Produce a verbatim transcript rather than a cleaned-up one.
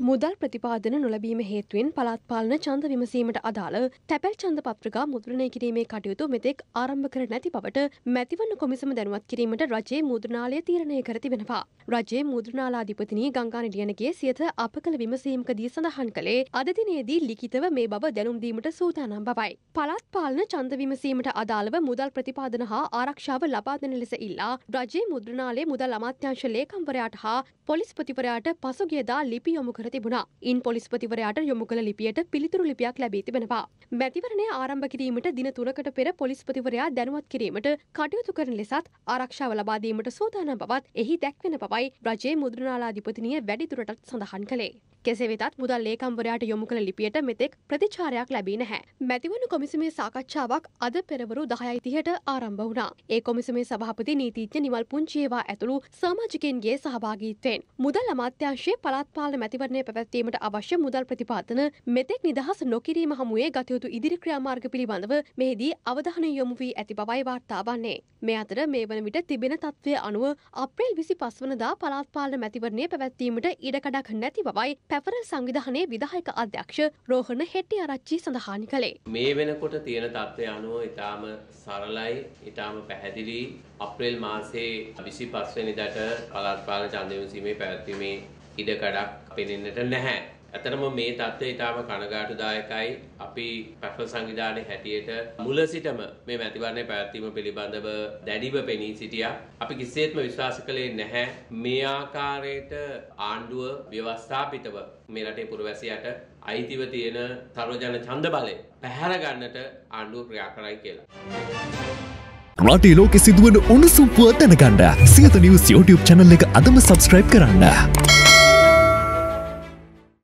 මුදල් ප්‍රතිපාදන නොලැබීම හේතුවෙන් පළාත් පාලන ඡන්ද විමසීමට අදාළ තැපැල් ඡන්ද පත්‍රිකා මුද්‍රණය කිරීමේ කටයුතු මෙතෙක් ආරම්භ කර නැති බවට මැතිවරණ කොමිසම දැනුවත් කිරීමට රජයේ මුද්‍රණාලය තීරණය කර තිබෙනවා. රජයේ මුද්‍රණාලාධිපතිනි ගංගා නිලියනගේ සියත අප කළ විමසීමකදී සඳහන් කළේ අද දිනේදී ලිඛිතව මේ බව දැනුම් දීමට සූදානම් බවයි. පළාත් පාලන ඡන්ද විමසීමට අදාළව මුදල් ප්‍රතිපාදන හා ආරක්ෂාව ලබා දෙන ලෙස ඉල්ලා රජයේ මුද්‍රණාලයේ මුදල් අමාත්‍යාංශ ලේකම්වරයාට හා පොලිස්පතිවරයාට පසුගියදා ලිපි යොමු කර තිබුණා. ඉන් පොලිස්පතිවරයාට යොමු කළ ලිපියට පිළිතුරු ලිපියක් ලැබී තිබෙනවා. මැතිවරණය ආරම්භ කිරීමට දින තුනකට පෙර පොලිස්පතිවරයා දැනුවත් කිරීමට කටයුතු කරන ලෙසත් ආරක්ෂාව ලබා දීමට සූදානම් බවත් එහි දැක්වෙන බවයි රජයේ මුද්‍රණාලාධිපතිනිය වැඩිදුරටත් සඳහන් කළේ. කෙසේ වෙතත් මුදල් ලේකම්වරයාට යොමු කළ ලිපියට මෙතෙක් ප්‍රතිචාරයක් ලැබී නැහැ. මැතිවරණ කොමිසමේ සාකච්ඡාවක් අද පෙරවරු දහයයි තිහට ආරම්භ වුණා. ඒ කොමිසමේ සභාපති නීතිඥ නිමල් පුංචියේවා ඇතුළු සමාජිකයින්ගේ සහභාගීත්වයෙන් මුදල් අමාත්‍යාංශයේ පළාත් පාලන මැතිවරණය පැවැත්වීමට අවශ්‍ය මුදල් ප්‍රතිපාදන මෙතෙක් නිදහස් නොකිරීම හමුවේ ගත යුතු ඉදිරි ක්‍රියාමාර්ග පිළිබඳව මෙහිදී අවධානය යොමු වී ඇති බවයි වාර්තා වන්නේ. මේ අතර මේ වන විට තිබෙන තත්ත්වය අනුව අප්‍රේල් විසිපස් වනදා පළාත් පාලන මැතිවරණය පැවැත්වීමට ඉඩකඩක් නැති බවයි පැපරල් සංවිධානයේ විධායක අධ්‍යක්ෂ රෝහණ හෙට්ටිආරච්චි සඳහන් කළේ. මේ වෙනකොට තියෙන තත්ත්වය අනුව ඊටාම සරලයි, ඊටාම පැහැදිලි. අප්‍රේල් මාසයේ විසිපස් වෙනිදාට පළාත් පාලන ඡන්ද විමසීමේ පැවැත්වීමේ ඉඩකඩක් පෙනෙන්නට නැහැ. ඇත්තටම මේ තත්ත්වය ඊටාම කනගාටුදායකයි. අපි පැපරල් සංවිධානයේ හැටියට මුල සිටම මේ මැතිවරණය පැවැත්වීම පිළිබඳව දැඩිව පෙනී සිටියා. අපි කිසිසේත්ම විශ්වාස කළේ නැහැ මේ ආකාරයට ආණ්ඩුව ව්‍යවස්ථාපිතව මේ රටේ පුරවැසියාට අයිතිව තියෙන සර්වජන ඡන්ද බලය පැහැර ගන්නට ආණ්ඩුව ක්‍රියා කරයි කියලා. රටේ ලෝකෙ සිදුවන උණුසුම් පුවත් දැනගන්න සියත නිවුස් YouTube channel එක අදම subscribe කරන්න.